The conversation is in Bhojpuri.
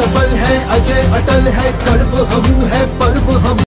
सफल है, अजय अटल है, कर्व हम है पर्व हम।